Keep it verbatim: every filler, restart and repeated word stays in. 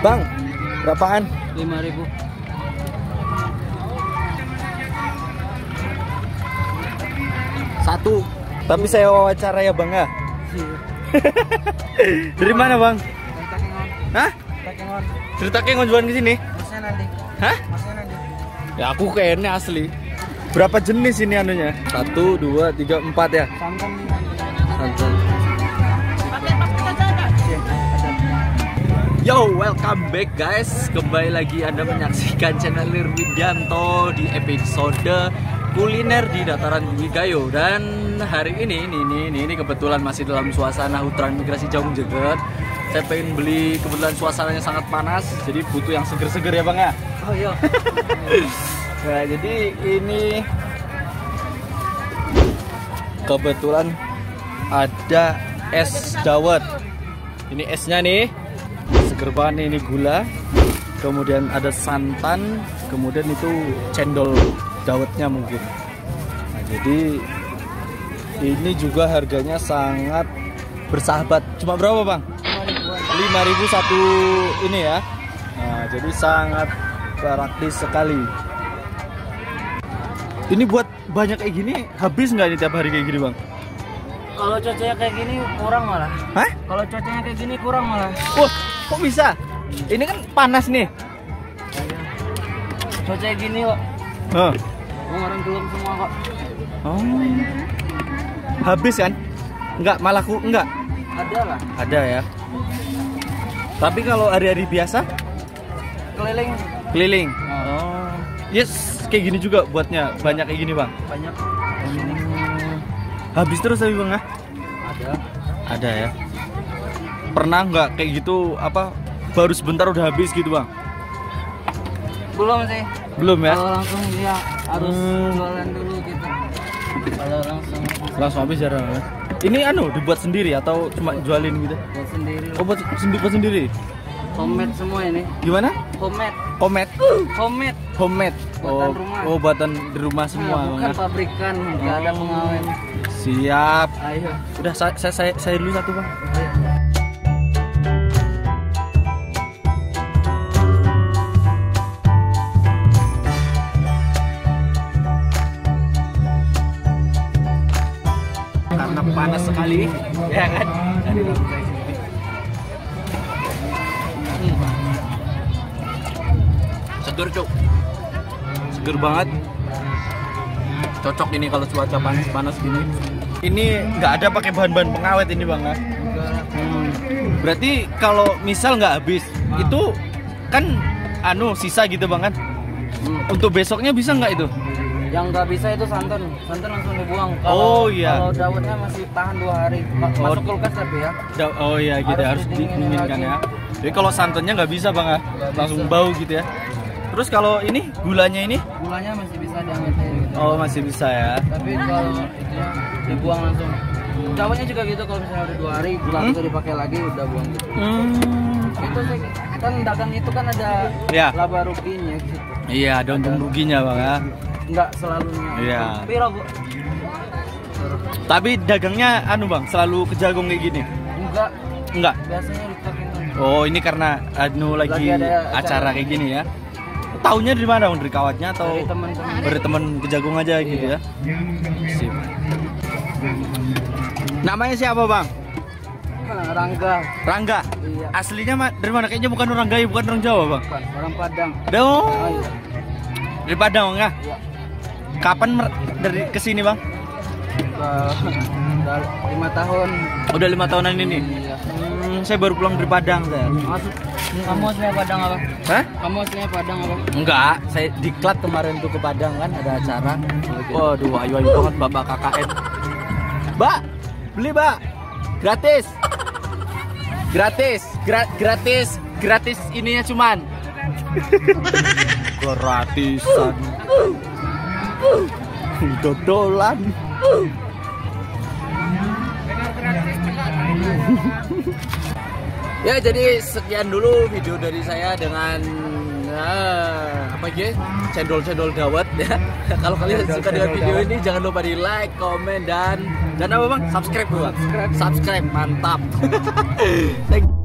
Bang, berapaan? lima ribu. Satu. Tapi saya wawancara ya Bang ya. Dari mana Bang? Hah? Cerita kengon jualan di sini? Masnya nanti. Hah? Masnya nanti. Ya aku kayaknya asli. Berapa jenis ini anunya? Satu, dua, tiga, empat ya? Santan. Santan. Yo, welcome back guys. Kembali lagi Anda menyaksikan channel Widianto di episode kuliner di Dataran Tinggi Gayo. Dan hari ini, ini, ini, ini, ini kebetulan masih dalam suasana Hutan Migrasi Jauh Jeget. Saya pengen beli, kebetulan suasananya sangat panas, jadi butuh yang seger-seger ya Bang ya. Oh iya. Nah, jadi ini kebetulan ada es dawet. Ini esnya nih, seger banget nih, ini gula. Kemudian ada santan, kemudian itu cendol dawetnya mungkin. Nah, jadi ini juga harganya sangat bersahabat. Cuma berapa Bang? lima ribu satu ini ya. Nah, jadi sangat praktis sekali. Ini buat banyak kayak gini habis nggak ini tiap hari kayak gini Bang? Kalau cuacanya kayak gini kurang malah. Hah? Kalau cuacanya kayak gini kurang malah. Wah, kok bisa? Ini kan panas nih. Cuacanya gini kok. Oh. Orang belum semua kok. Oh. Habis kan? Enggak, malah ku enggak. Ada lah. Ada ya. Tapi kalau hari-hari biasa Keliling. keliling. Oh. Yes, kayak gini juga buatnya banyak kayak gini Bang. Banyak. Hmm. Habis terus tapi Bang ya? Ada. Ada ya. Pernah nggak kayak gitu apa baru sebentar udah habis gitu Bang? Belum sih. Belum ya? Kalau langsung dia harus Hmm. jualan dulu gitu. Kalau langsung Langsung habis jarang ya. Ini anu dibuat sendiri atau cuma jualin gitu? buat sendiri. Oh buat sendiri, buat sendiri. Homemade semua ini. Gimana? Homemade. Komet. Homemade. Homemade. Buatan Oh, rumah. oh buatan di rumah semua. Nah, bukan Bang. pabrikan, nggak ada pengawet. Siap. Ayo. Udah saya saya saya, saya dulu satu Bang. Ayo. Karena panas sekali, ya kan? Dari lantai sini. Hmm. Seger cuk, seger banget. Cocok ini kalau cuaca panas-panas gini. Ini nggak ada pakai bahan-bahan pengawet ini Bang ya? Hmm. Berarti kalau misal nggak habis, itu kan anu sisa gitu Bang kan? Hmm. Untuk besoknya bisa nggak itu? Yang nggak bisa itu santan, santan langsung dibuang. Oh, iya. Kalau dawetnya masih tahan dua hari, Ma- Oh. masuk kulkas tapi ya. Da- Oh iya gitu Harus harus didinginin didinginkan lagi. ya. Jadi kalau santannya nggak bisa Bang ya, Nggak langsung bisa. bau gitu ya. Terus kalau ini gulanya ini, Gulanya masih bisa diangetin gitu. oh masih bisa ya. Tapi kalau itunya dibuang langsung. Dawetnya juga gitu, kalau misalnya udah dua hari, gula Hmm? itu dipakai lagi udah buang gitu. Hmm. Itu sih kan dagang itu kan ada Ya. laba ruginya gitu. Iya ada untung ruginya Bang ya. Nggak selalunya. Iya. Piro, Bu? Tapi dagangnya anu Bang selalu kejagung kayak gini. Enggak, Enggak. biasanya dipakai. Oh ini karena anu lagi, Lagi ada acara. acara. kayak gini ya. Taunya dari mana Bang? Dari kawatnya atau Dari teman-teman. dari teman kejagung aja gitu ya? Sip. Namanya siapa Bang? Rangga. Rangga. Iya. Aslinya ma- dari mana? Kayaknya bukan orang Gayo, bukan orang Jawa Bang. Bukan, orang Padang. Oh, Oh, iya. dari Padang Bang ya? Iya. Kapan mer- dari kesini Bang? Udah, udah lima tahun. Udah lima tahunan ini. Iya. Hmm, saya baru pulang dari Padang saya. Masuk. Kamu aslinya Padang apa? Hah? Kamu aslinya Padang apa? Enggak, saya diklat kemarin tuh ke Padang kan ada acara. Waduh, ayu-ayu banget Bapak K K N. Mbak, beli Mbak. Gratis. Gratis, Gra- gratis, gratis ininya cuman. Gratisan. Dodolan. Ya jadi sekian dulu video dari saya dengan nah, apa gitu cendol-cendol dawet ya. Kalau kalian suka dengan video ini jangan lupa di like, komen dan dan apa Bang? Subscribe Bang. Subscribe, mantap. Thank